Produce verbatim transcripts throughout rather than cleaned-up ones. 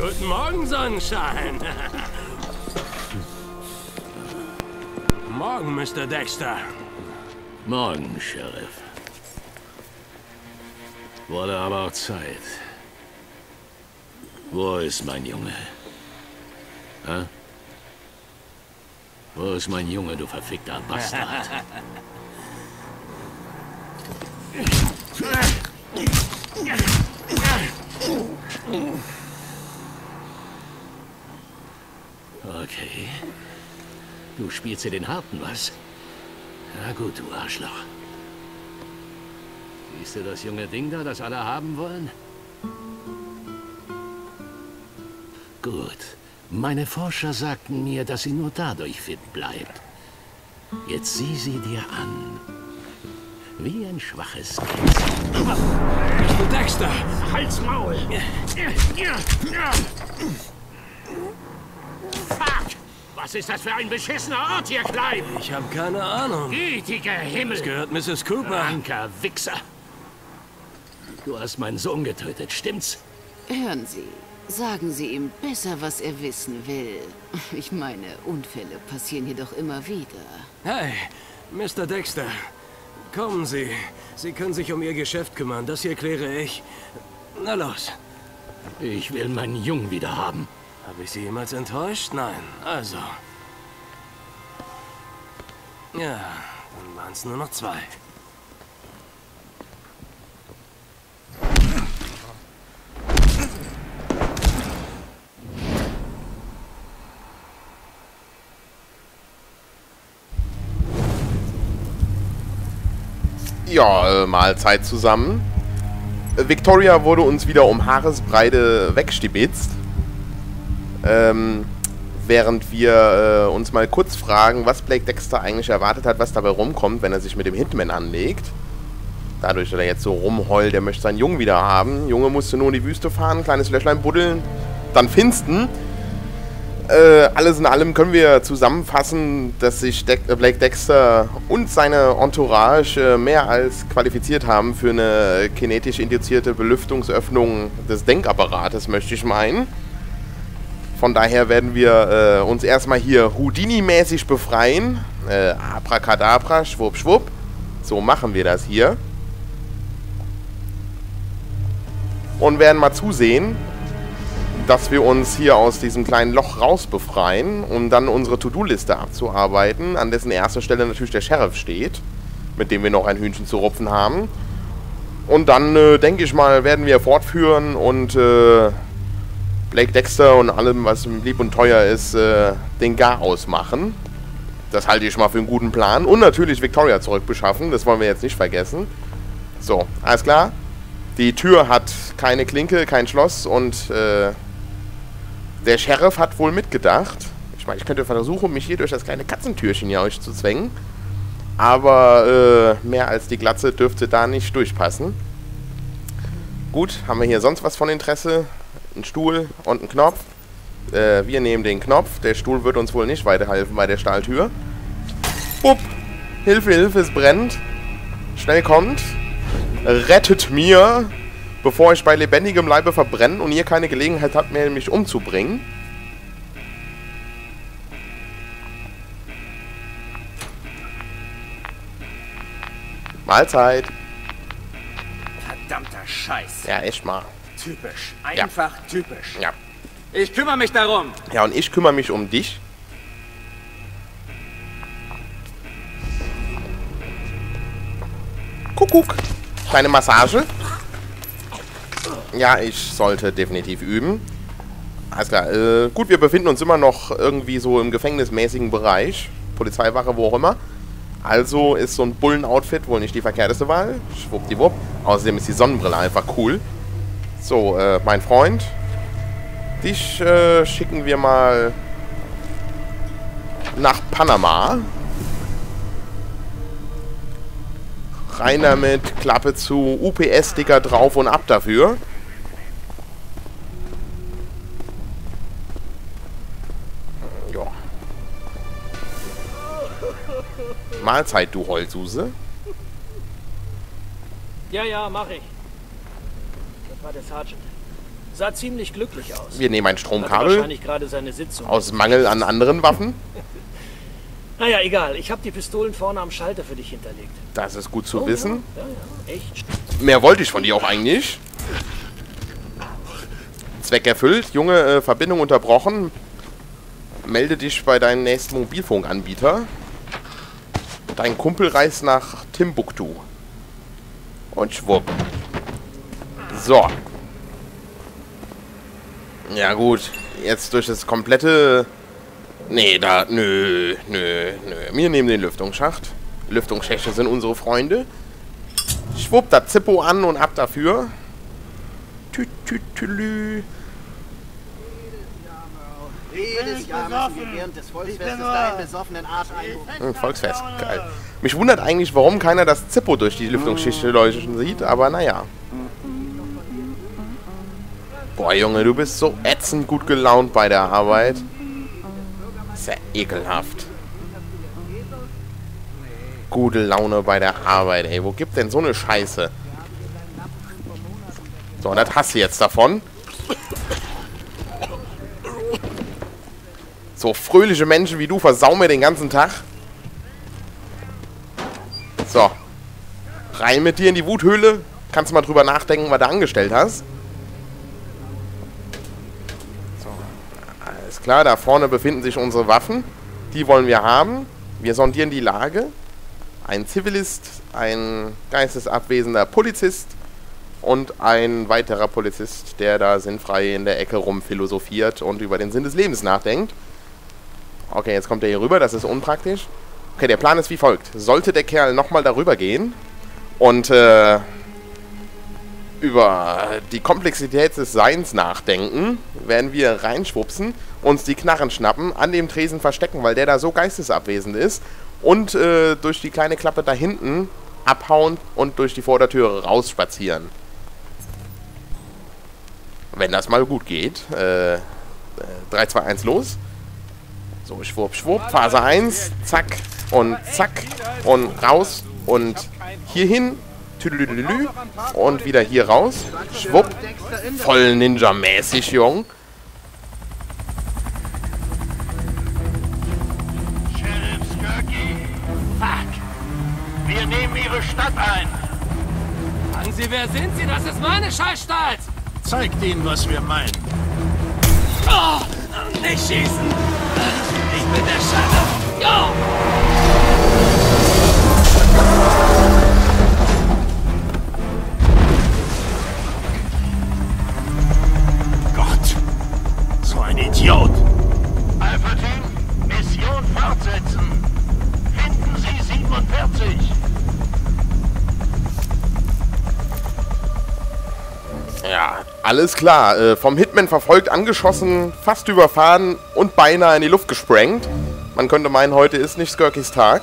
Guten Morgen, Sonnenschein. Morgen, Mister Dexter. Morgen, Sheriff. Wurde aber auch Zeit. Wo ist mein Junge? Hä? Wo ist mein Junge, du verfickter Bastard? Okay. Du spielst hier den Harten, was? Na gut, du Arschloch. Siehst du das junge Ding da, das alle haben wollen? Gut. Meine Forscher sagten mir, dass sie nur dadurch fit bleibt. Jetzt sieh sie dir an. Wie ein schwaches Kind. Mister Dexter! Halt's Maul! Fuck! Was ist das für ein beschissener Ort hier, Clive? Ich habe keine Ahnung. Gütiger Himmel! Das gehört Misses Cooper. Anker Wichser! Du hast meinen Sohn getötet, stimmt's? Hören Sie, sagen Sie ihm besser, was er wissen will. Ich meine, Unfälle passieren hier doch immer wieder. Hey, Mister Dexter. Kommen Sie. Sie können sich um Ihr Geschäft kümmern. Das hier kläre ich. Na los. Ich will meinen Jungen wieder haben. Habe ich Sie jemals enttäuscht? Nein. Also. Ja, dann waren es nur noch zwei. Ja, äh, Mahlzeit zusammen. Äh, Victoria wurde uns wieder um Haaresbreite wegstibitzt. Ähm, während wir äh, uns mal kurz fragen, was Blake Dexter eigentlich erwartet hat, was dabei rumkommt, wenn er sich mit dem Hitman anlegt. Dadurch, dass er jetzt so rumheult, er möchte seinen Jungen wieder haben. Junge musste nur in die Wüste fahren, kleines Löchlein buddeln, dann finsten. Äh, alles in allem können wir zusammenfassen, dass sich De Blake Dexter und seine Entourage äh, mehr als qualifiziert haben für eine kinetisch induzierte Belüftungsöffnung des Denkapparates, möchte ich meinen. Von daher werden wir äh, uns erstmal hier Houdini-mäßig befreien. Äh, Abracadabra, schwupp, schwupp. So machen wir das hier. Und werden mal zusehen, dass wir uns hier aus diesem kleinen Loch raus befreien, um dann unsere To-Do-Liste abzuarbeiten, an dessen erster Stelle natürlich der Sheriff steht, mit dem wir noch ein Hühnchen zu rupfen haben. Und dann, äh, denke ich mal, werden wir fortführen und äh, Blake Dexter und allem, was lieb und teuer ist, äh, den Garaus machen. Das halte ich mal für einen guten Plan. Und natürlich Victoria zurückbeschaffen, das wollen wir jetzt nicht vergessen. So, alles klar? Die Tür hat keine Klinke, kein Schloss und äh, der Sheriff hat wohl mitgedacht. Ich meine, ich könnte versuchen, mich hier durch das kleine Katzentürchen hier euch zu zwängen. Aber äh, mehr als die Glatze dürfte da nicht durchpassen. Gut, haben wir hier sonst was von Interesse? Ein Stuhl und ein Knopf. Äh, wir nehmen den Knopf. Der Stuhl wird uns wohl nicht weiterhelfen bei der Stahltür. Upp! Hilfe, Hilfe, es brennt. Schnell kommt. Rettet mir, bevor ich bei lebendigem Leibe verbrenne und ihr keine Gelegenheit habt, mehr mich umzubringen. Mahlzeit. Verdammter Scheiß. Ja, echt mal. Typisch. Einfach ja. typisch. Ja. Ich kümmere mich darum. Ja, und ich kümmere mich um dich. Kuckuck. Kleine Massage. Ja, ich sollte definitiv üben. Alles klar. Äh, gut, wir befinden uns immer noch irgendwie so im gefängnismäßigen Bereich. Polizeiwache, wo auch immer. Also ist so ein Bullen-Outfit wohl nicht die verkehrteste Wahl. Schwuppdiwupp. Außerdem ist die Sonnenbrille einfach cool. So, äh, mein Freund. Dich äh, schicken wir mal nach Panama. Rein damit, Klappe zu, U P S-Sticker drauf und ab dafür. Ja. Mahlzeit, du Heulsuse. Ja, ja, mach ich. Das war der Sergeant. Sah ziemlich glücklich aus. Wir nehmen ein Hatte Stromkabel. wahrscheinlich gerade seine Sitzung. Aus Mangel an anderen Waffen. Naja, egal. Ich habe die Pistolen vorne am Schalter für dich hinterlegt. Das ist gut zu Oh, wissen. Ja, ja, echt. Mehr wollte ich von dir auch eigentlich. Zweck erfüllt. Junge, äh, Verbindung unterbrochen. Melde dich bei deinem nächsten Mobilfunkanbieter. Dein Kumpel reist nach Timbuktu. Und schwupp. So. Ja gut. Jetzt durch das komplette... Nee, da... Nö, nö, nö. Wir nehmen den Lüftungsschacht. Lüftungsschächte sind unsere Freunde. Schwupp, da Zippo an und ab dafür. Tü, tü, tülü. Jedes Jahr müssen wir während des Volksfestes deinen besoffenen Arsch einbuchen. Hm, Volksfest, geil. Mich wundert eigentlich, warum keiner das Zippo durch die Lüftungsschichte leuchten sieht, aber naja. Boah, Junge, du bist so ätzend gut gelaunt bei der Arbeit. Ist ja ekelhaft. Gute Laune bei der Arbeit, ey. Wo gibt denn so eine Scheiße? So, und das hast du jetzt davon. So fröhliche Menschen wie du versauen mir den ganzen Tag. So. Rein mit dir in die Wuthöhle. Kannst du mal drüber nachdenken, was du angestellt hast. So. Alles klar, da vorne befinden sich unsere Waffen. Die wollen wir haben. Wir sondieren die Lage. Ein Zivilist, ein geistesabwesender Polizist und ein weiterer Polizist, der da sinnfrei in der Ecke rumphilosophiert und über den Sinn des Lebens nachdenkt. Okay, jetzt kommt er hier rüber, das ist unpraktisch. Okay, der Plan ist wie folgt. Sollte der Kerl nochmal darüber gehen und äh, über die Komplexität des Seins nachdenken, werden wir reinschwupsen, uns die Knarren schnappen, an dem Tresen verstecken, weil der da so geistesabwesend ist und äh, durch die kleine Klappe da hinten abhauen und durch die Vordertüre rausspazieren. Wenn das mal gut geht. Äh, drei, zwei, eins, los. So, schwupp, schwupp, Phase eins, zack und zack und raus und hier hin, tüdelüdelü und wieder hier raus, schwupp, voll Ninja-mäßig, Jung. Sheriff Skirky, fuck, wir nehmen ihre Stadt ein. Sagen Sie, wer sind Sie? Das ist meine Scheißstadt! Zeigt ihnen, was wir meinen. Oh, nicht schießen! Ich bin der Sheriff! Jo! Gott, so ein Idiot. Alpha Team, Mission fortsetzen. Finden Sie siebenundvierzig. Ja, alles klar. Äh, vom Hitman verfolgt, angeschossen, fast überfahren und beinahe in die Luft gesprengt. Man könnte meinen, heute ist nicht Skirkys Tag.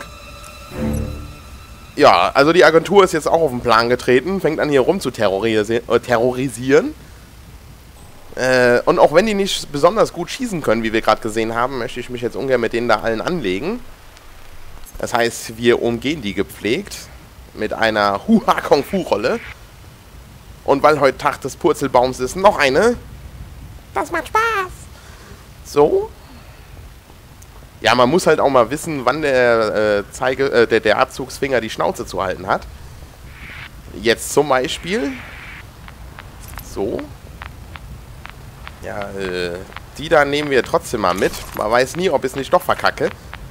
Ja, also die Agentur ist jetzt auch auf den Plan getreten, fängt an hier rum zu terrorisi äh, terrorisieren. Äh, und auch wenn die nicht besonders gut schießen können, wie wir gerade gesehen haben, möchte ich mich jetzt ungern mit denen da allen anlegen. Das heißt, wir umgehen die gepflegt mit einer Huha-Kung-Fu-Rolle. Und weil heute Tag des Purzelbaums ist, noch eine. Das macht Spaß. So. Ja, man muss halt auch mal wissen, wann der, äh, Zeige, äh, der, der Abzugsfinger die Schnauze zu halten hat. Jetzt zum Beispiel. So. Ja, äh, die da nehmen wir trotzdem mal mit. Man weiß nie, ob ich es nicht doch verkacke.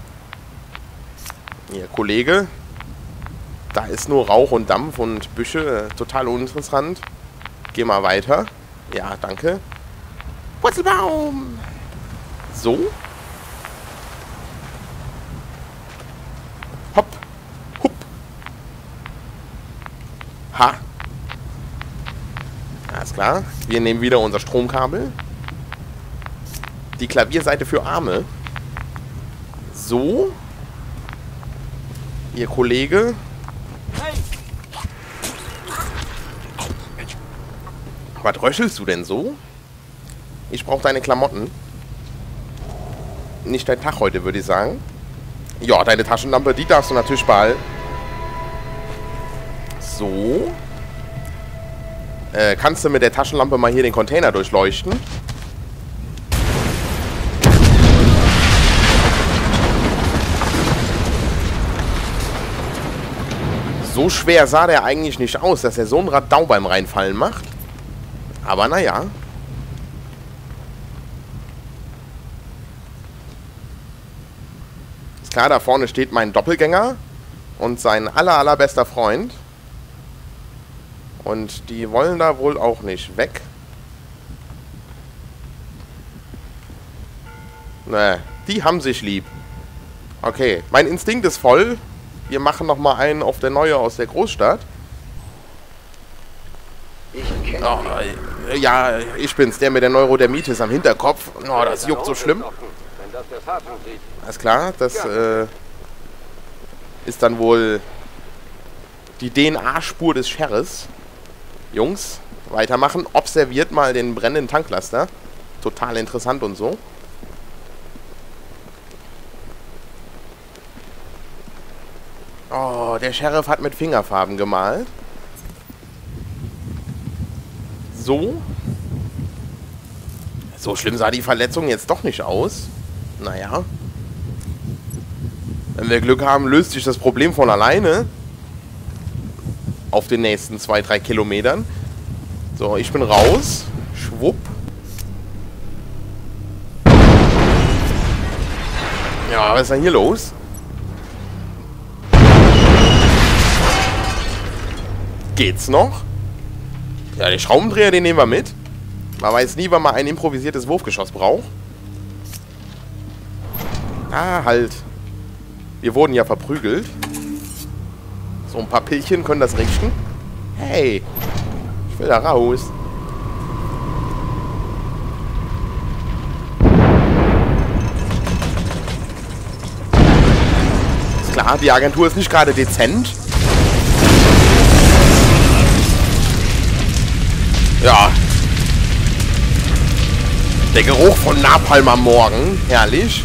Hier, Kollege. Da ist nur Rauch und Dampf und Büsche. Total uninteressant. Geh mal weiter. Ja, danke. Purzelbaum! So. Hopp. Hupp. Ha. Alles klar. Wir nehmen wieder unser Stromkabel. Die Klavierseite für Arme. So. Ihr Kollege. Was röchelst du denn so? Ich brauche deine Klamotten. Nicht dein Tag heute, würde ich sagen. Ja, deine Taschenlampe, die darfst du natürlich behalten. So. Äh, kannst du mit der Taschenlampe mal hier den Container durchleuchten? So schwer sah der eigentlich nicht aus, dass er so ein Radau beim Reinfallen macht. Aber naja. Ist klar, da vorne steht mein Doppelgänger und sein aller, allerbester Freund. Und die wollen da wohl auch nicht weg. Ne, die haben sich lieb. Okay, mein Instinkt ist voll. Wir machen noch mal einen auf der Neue aus der Großstadt. Oh, ja, ich bin's, der mit der Neurodermitis am Hinterkopf. Oh, das juckt so schlimm. Alles klar, das äh, ist dann wohl die D N A-Spur des Sheriffs. Jungs, weitermachen. Observiert mal den brennenden Tanklaster. Total interessant und so. Oh, der Sheriff hat mit Fingerfarben gemalt. So. So schlimm sah die Verletzung jetzt doch nicht aus. Naja. Wenn wir Glück haben, löst sich das Problem von alleine. Auf den nächsten zwei, drei Kilometern. So, ich bin raus. Schwupp. Ja, was ist denn hier los? Geht's noch? Ja, den Schraubendreher, den nehmen wir mit. Man weiß nie, wann man ein improvisiertes Wurfgeschoss braucht. Ah, halt. Wir wurden ja verprügelt. So ein paar Pillchen können das richten. Hey, ich will da raus. Ist klar, die Agentur ist nicht gerade dezent. Ja. Der Geruch von Napalm am Morgen. Herrlich.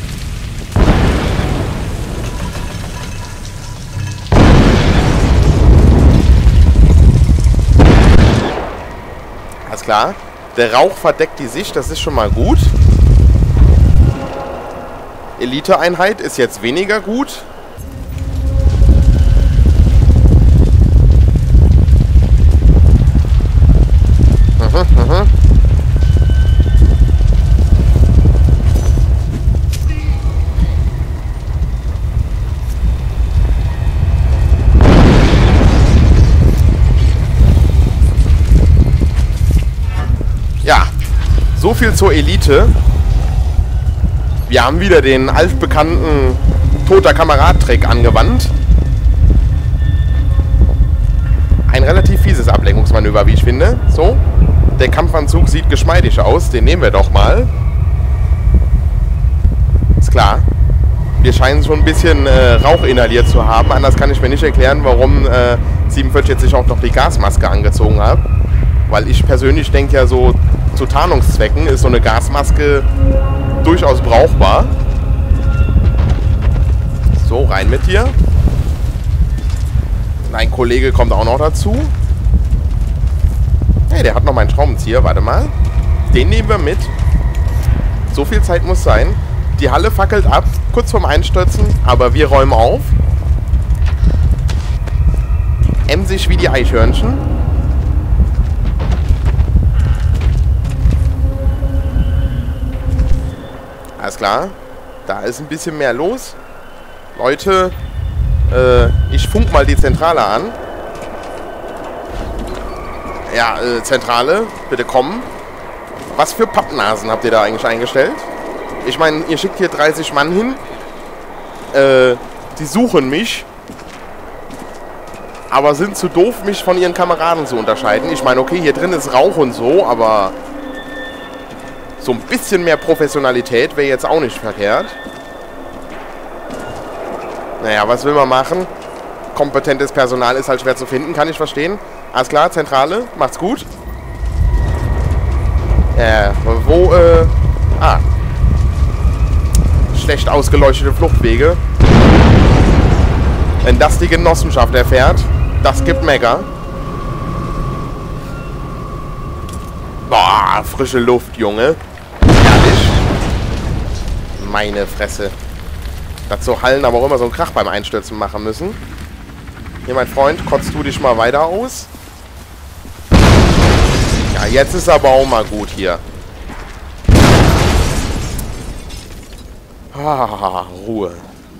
Alles klar. Der Rauch verdeckt die Sicht, das ist schon mal gut. Elite-Einheit ist jetzt weniger gut. Mhm, mhm. Ja, so viel zur Elite. Wir haben wieder den altbekannten toter Kamerad-Trick angewandt. Ein relativ fieses Ablenkungsmanöver, wie ich finde. So, der Kampfanzug sieht geschmeidig aus. Den nehmen wir doch mal. Ist klar. Wir scheinen schon ein bisschen äh, Rauch inhaliert zu haben. Anders kann ich mir nicht erklären, warum äh, siebenundvierzig jetzt sich auch noch die Gasmaske angezogen hat. Weil ich persönlich denke ja so, zu Tarnungszwecken ist so eine Gasmaske durchaus brauchbar. So, rein mit dir. Ein Kollege kommt auch noch dazu. Hey, der hat noch meinen Schraubenzieher. Warte mal. Den nehmen wir mit. So viel Zeit muss sein. Die Halle fackelt ab. Kurz vorm Einstürzen. Aber wir räumen auf. Emsig wie die Eichhörnchen. Alles klar. Da ist ein bisschen mehr los. Leute, äh, ich funk mal die Zentrale an. Ja, äh, Zentrale, bitte kommen. Was für Pappnasen habt ihr da eigentlich eingestellt? Ich meine, ihr schickt hier dreißig Mann hin. Äh, die suchen mich. Aber sind zu doof, mich von ihren Kameraden zu unterscheiden. Ich meine, okay, hier drin ist Rauch und so, aber so ein bisschen mehr Professionalität wäre jetzt auch nicht verkehrt. Naja, was will man machen? Kompetentes Personal ist halt schwer zu finden, kann ich verstehen. Alles klar, Zentrale, macht's gut. Äh, wo, äh... Ah. Schlecht ausgeleuchtete Fluchtwege. Wenn das die Genossenschaft erfährt, das gibt Mecker. Boah, frische Luft, Junge. Herrlich. Meine Fresse. Dazu Hallen aber auch immer so einen Krach beim Einstürzen machen müssen. Hier, mein Freund, kotzt du dich mal weiter aus? Ja, jetzt ist aber auch mal gut hier. Ah, Ruhe.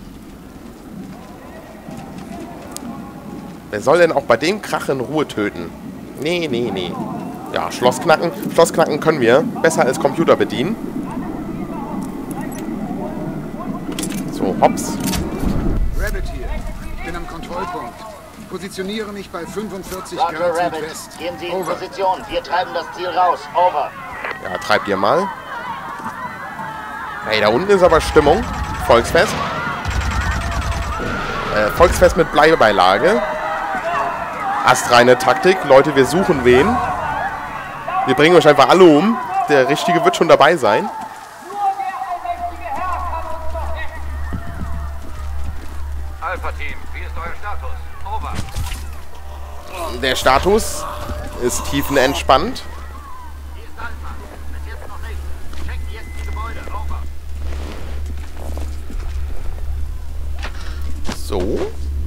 Wer soll denn auch bei dem Krach in Ruhe töten? Nee, nee, nee. Ja, Schloss knacken. Schloss knacken können wir. Besser als Computer bedienen. So, hops. Rabbit hier. Ich bin am Kontrollpunkt. Positioniere mich bei fünfundvierzig Roger, Grad Rabbit. Südwest. Gehen Sie in Over. Position. Wir treiben das Ziel raus. Over. Ja, treibt ihr mal. Hey, da unten ist aber Stimmung. Volksfest. Äh, Volksfest mit Bleibeilage. Astreine Taktik. Leute, wir suchen wen. Wir bringen euch einfach alle um. Der Richtige wird schon dabei sein. Alpha-Team, wie ist euer Status? Over. Der Status ist tiefenentspannt. Hier ist Alpha. Bis jetzt noch nicht. Checken jetzt die Gebäude. Over. So.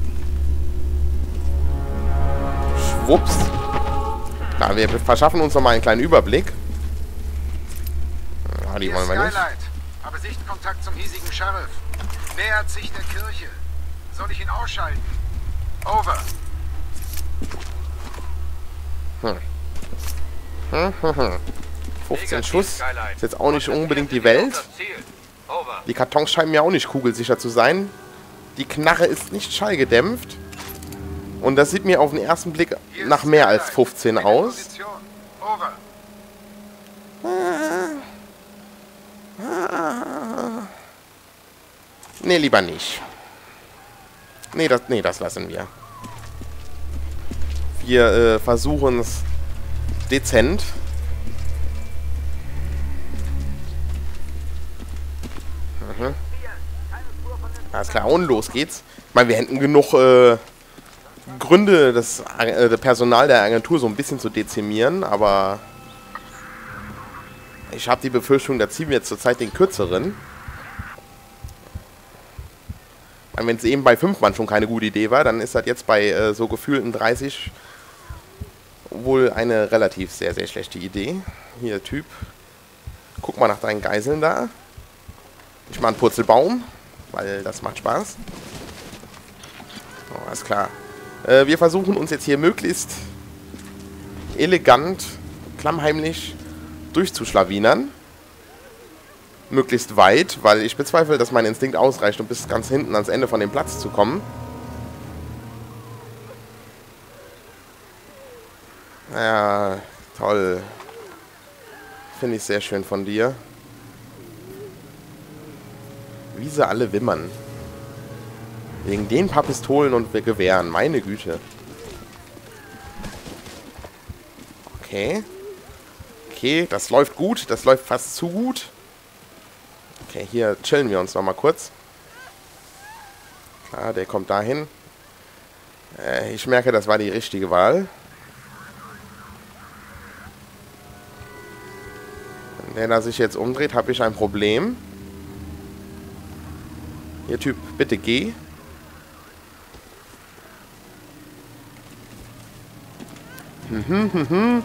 Schwupps. Klar, wir verschaffen uns nochmal einen kleinen Überblick. Ah, die Hier wollen ist wir nicht. Skylight. Habe Sichtkontakt zum hiesigen Sheriff. Nähert sich der Kirche. Soll ich ihn ausschalten? Over. Hm. Hm, hm, hm. fünfzehn Schuss. Ist jetzt auch nicht unbedingt die Welt. Die Kartons scheinen mir auch nicht kugelsicher zu sein. Die Knarre ist nicht schallgedämpft. Und das sieht mir auf den ersten Blick nach mehr als fünfzehn aus. Position. Over. Nee, lieber nicht. Nee, das, nee, das lassen wir. Wir äh, versuchen es dezent. Mhm. Alles klar, und los geht's. Ich meine, wir hätten genug äh, Gründe, das äh, Personal der Agentur so ein bisschen zu dezimieren, aber ich habe die Befürchtung, da ziehen wir jetzt zurzeit den kürzeren. Wenn es eben bei fünf Mann schon keine gute Idee war, dann ist das jetzt bei äh, so gefühlten dreißig wohl eine relativ sehr, sehr schlechte Idee. Hier, Typ. Guck mal nach deinen Geiseln da. Ich mache einen Purzelbaum, weil das macht Spaß. Oh, alles klar. Äh, wir versuchen uns jetzt hier möglichst elegant, klammheimlich durchzuschlawinern. Möglichst weit, weil ich bezweifle, dass mein Instinkt ausreicht, um bis ganz hinten ans Ende von dem Platz zu kommen. Ja, toll. Finde ich sehr schön von dir. Wie sie alle wimmern. Wegen den paar Pistolen und Gewehren, meine Güte. Okay. Okay, das läuft gut, das läuft fast zu gut. Okay, hier chillen wir uns noch mal kurz. Klar, der kommt dahin. Äh, ich merke, das war die richtige Wahl. Wenn der sich jetzt umdreht, habe ich ein Problem. Hier, Typ, bitte geh. Mhm, mhm, mhm.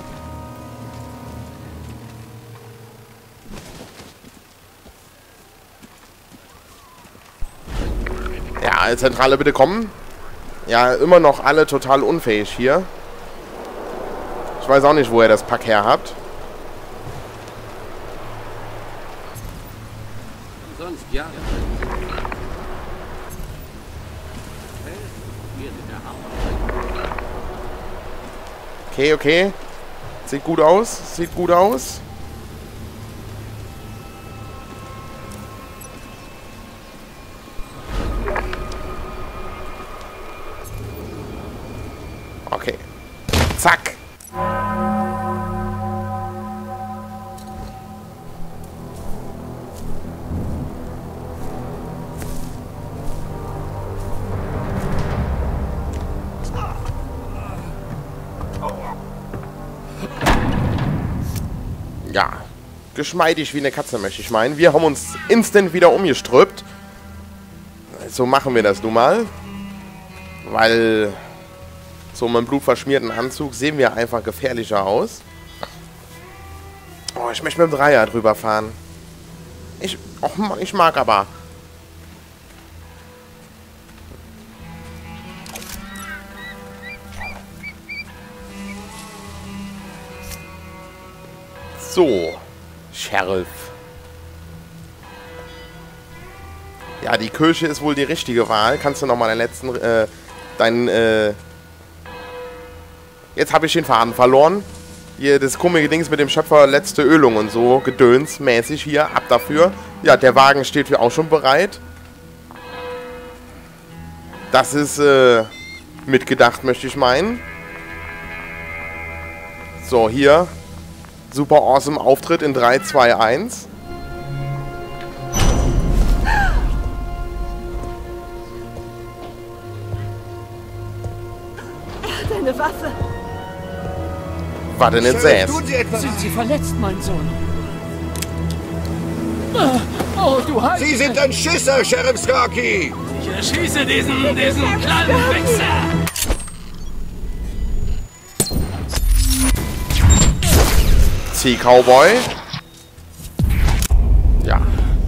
Ja, Zentrale bitte kommen. Ja, immer noch alle total unfähig hier. Ich weiß auch nicht, wo ihr das Pack her habt. Sonst ja. Okay, okay. Sieht gut aus. Sieht gut aus. Okay. Zack. ja, geschmeidig wie eine Katze, möchte ich meinen. Wir haben uns instant wieder umgestrüppt. So machen wir das nun mal. Weil so mit einem blutverschmierten Anzug sehen wir einfach gefährlicher aus. Oh, ich möchte mit dem Dreier drüber fahren. Ich, och, ich mag aber. So, Sheriff. Ja, die Kirche ist wohl die richtige Wahl. Kannst du nochmal den letzten, äh, deinen, äh... Jetzt habe ich den Faden verloren. Hier, das komische Dings mit dem Schöpfer, letzte Ölung und so, gedönsmäßig hier, ab dafür. Ja, der Wagen steht hier auch schon bereit. Das ist, äh, mitgedacht, möchte ich meinen. So, hier. Super awesome Auftritt in drei, zwei, eins. Deine Waffe. War denn jetzt Säß? Sind Sie verletzt, mein Sohn? Oh, du hast... Sie sind ein Schisser, Sheriff Skarky! Ich erschieße diesen, diesen kleinen Wichser! Sea Cowboy. Ja.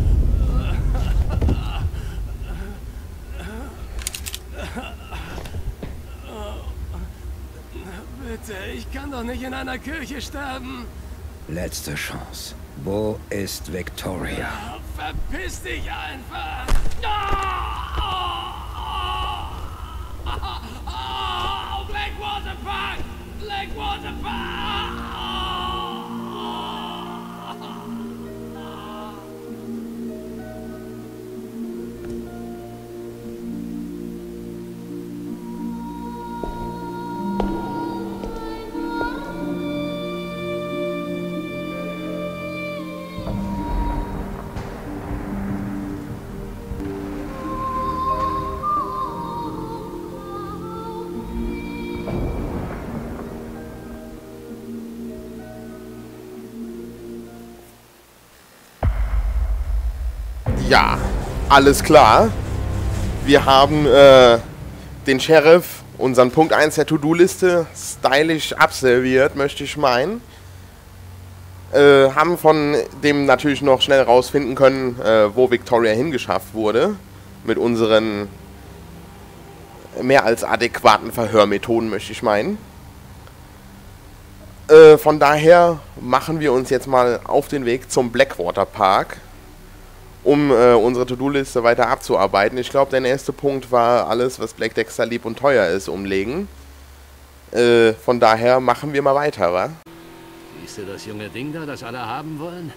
Bitte, ich kann doch nicht in einer Kirche sterben. Letzte Chance. Wo ist Victoria? Oh, verpiss dich einfach. Oh, oh, oh, Blackwater Park! Blackwater Park! Ja, alles klar. Wir haben äh, den Sheriff, unseren Punkt eins der To-Do-Liste, stylisch absolviert, möchte ich meinen. Äh, haben von dem natürlich noch schnell rausfinden können, äh, wo Victoria hingeschafft wurde. Mit unseren mehr als adäquaten Verhörmethoden, möchte ich meinen. Äh, von daher machen wir uns jetzt mal auf den Weg zum Blackwater Park, um äh, unsere To-Do-Liste weiter abzuarbeiten. Ich glaube, der nächste Punkt war alles, was Black Dexter lieb und teuer ist, umlegen. Äh, von daher machen wir mal weiter, wa? Siehst du das junge Ding da, das alle haben wollen?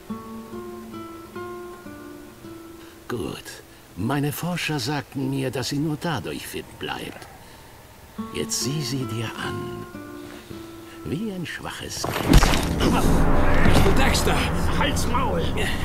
Gut. Meine Forscher sagten mir, dass sie nur dadurch fit bleibt. Jetzt sieh sie dir an. Wie ein schwaches Kind. Mister Dexter! Halt's Maul!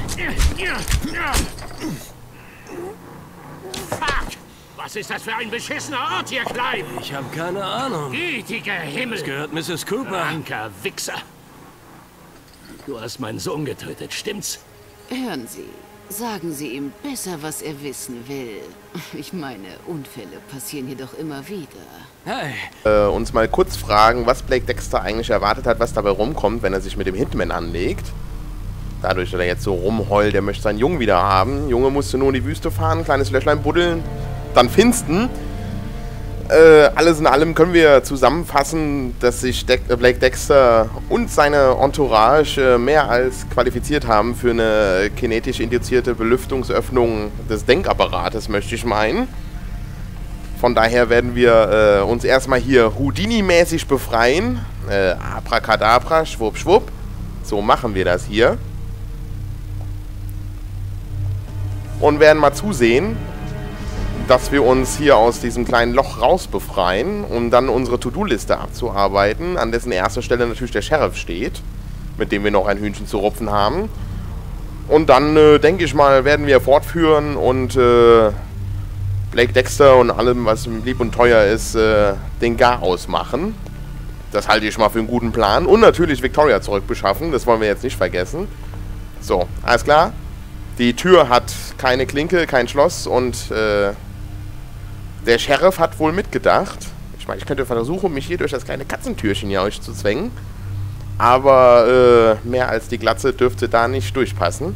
Fuck! Was ist das für ein beschissener Ort hier, Klein? Ich habe keine Ahnung. Gütiger Himmel! Das gehört Misses Cooper. Kranker Wichser! Du hast meinen Sohn getötet, stimmt's? Hören Sie, sagen Sie ihm besser, was er wissen will. Ich meine, Unfälle passieren hier doch immer wieder. Hey. Äh, uns mal kurz fragen, was Blake Dexter eigentlich erwartet hat, was dabei rumkommt, wenn er sich mit dem Hitman anlegt. Dadurch, dass er jetzt so rumheult, der möchte seinen Jungen wieder haben. Junge musste nur in die Wüste fahren, kleines Löchlein buddeln, dann finsten. Äh, alles in allem können wir zusammenfassen, dass sich De Blake Dexter und seine Entourage äh, mehr als qualifiziert haben für eine kinetisch induzierte Belüftungsöffnung des Denkapparates, möchte ich meinen. Von daher werden wir äh, uns erstmal hier Houdini-mäßig befreien. Äh, Abracadabra, schwupp, schwupp. So machen wir das hier. Und werden mal zusehen, dass wir uns hier aus diesem kleinen Loch raus befreien, um dann unsere To-Do-Liste abzuarbeiten, an dessen erster Stelle natürlich der Sheriff steht, mit dem wir noch ein Hühnchen zu rupfen haben. Und dann, äh, denke ich mal, werden wir fortführen und äh, Blake Dexter und allem, was lieb und teuer ist, äh, den Garaus machen. Das halte ich mal für einen guten Plan. Und natürlich Victoria zurückbeschaffen. Das wollen wir jetzt nicht vergessen. So, alles klar. Die Tür hat keine Klinke, kein Schloss. Und äh, der Sheriff hat wohl mitgedacht. Ich meine, ich könnte versuchen, mich hier durch das kleine Katzentürchen hier euch zu zwängen. Aber äh, mehr als die Glatze dürfte da nicht durchpassen.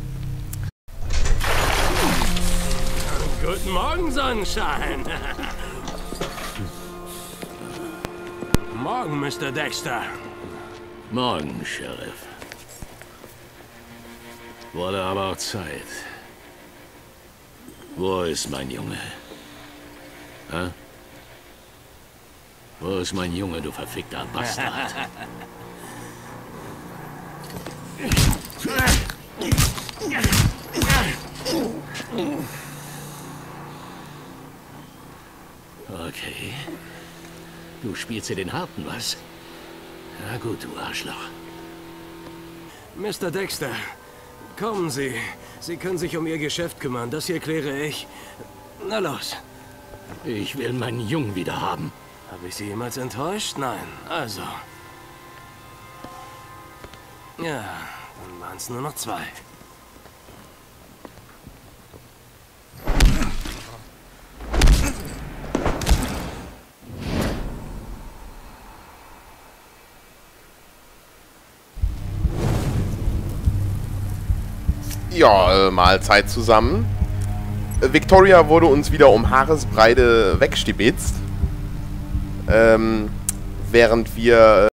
Guten Morgen, Sonnenschein. Morgen, Mister Dexter. Morgen, Sheriff. Wurde aber auch Zeit. Wo ist mein Junge? Hä? Wo ist mein Junge, du verfickter Bastard? Okay. Du spielst hier den Harten, was? Na gut, du Arschloch. Mister Dexter, kommen Sie. Sie können sich um Ihr Geschäft kümmern. Das hier kläre ich. Na los. Ich will meinen Jungen wieder haben. Habe ich Sie jemals enttäuscht? Nein. Also. Ja, dann waren es nur noch zwei. Ja, äh, Mahlzeit zusammen. Äh, Victoria wurde uns wieder um Haaresbreite wegstibitzt. Ähm, während wir...